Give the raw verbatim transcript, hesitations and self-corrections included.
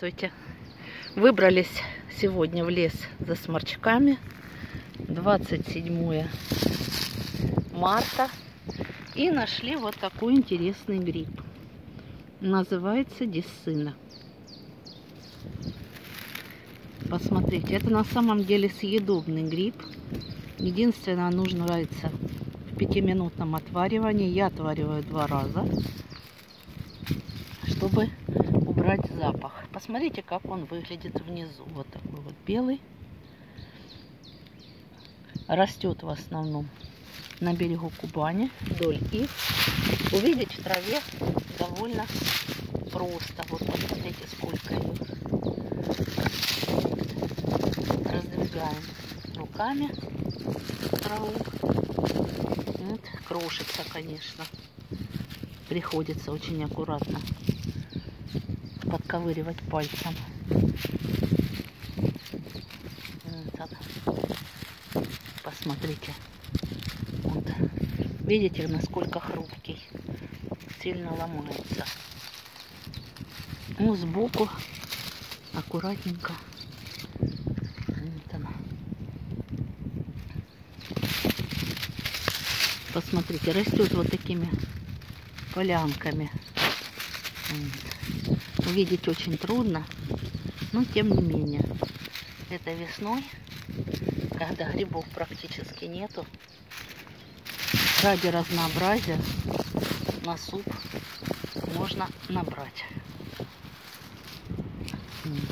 Здравствуйте! Выбрались сегодня в лес за сморчками. двадцать седьмое марта. И нашли вот такой интересный гриб. Называется диссына. Посмотрите, это на самом деле съедобный гриб. Единственное, нужно вариться в пятиминутном отваривании. Я отвариваю два раза, чтобы убрать запах. Посмотрите, как он выглядит внизу. Вот такой вот белый. Растет в основном на берегу Кубани, вдоль ив. Увидеть в траве довольно просто. Вот посмотрите, сколько их. Раздвигаем руками траву. Вот, крошится, конечно. Приходится очень аккуратно подковыривать пальцем. Вот так. Посмотрите. Вот. Видите, насколько хрупкий. Сильно ломается. Ну, сбоку аккуратненько. Вот она. Посмотрите, растет вот такими полянками. Вот. Увидеть очень трудно, но тем не менее. Это весной, когда грибов практически нету. Ради разнообразия на суп можно набрать. Вот.